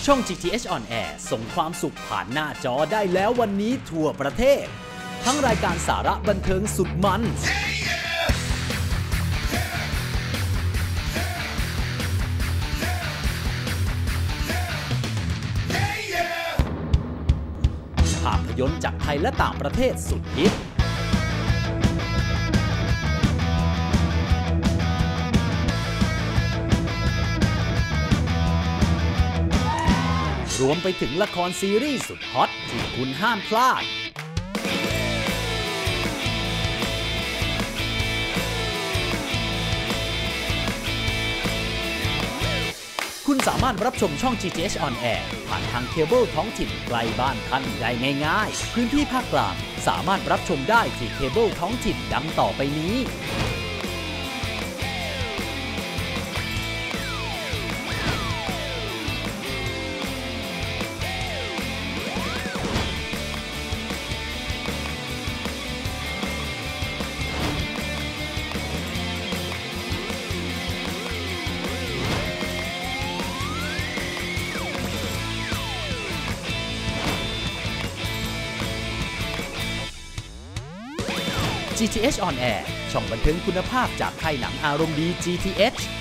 ช่อง GTH on Air ส่งความสุขผ่านหน้าจอได้แล้ววันนี้ทั่วประเทศทั้งรายการสาระบันเทิงสุดมันภาพยนตร์จากไทยและต่างประเทศสุดฮิตรวมไปถึงละครซีรีส์สุดฮอตที่คุณห้ามพลาดคุณสามารถรับชมช่อง GTH on Air ผ่านทางเคเบิลท้องถิ่นไกลบ้านท่านได้ง่ายๆพื้นที่ภาคกลางสามารถรับชมได้ที่เคเบิลท้องถิ่นดังต่อไปนี้GTH on Air ช่องบันเทิงคุณภาพจากค่ายหนังอารมณ์ดี GTH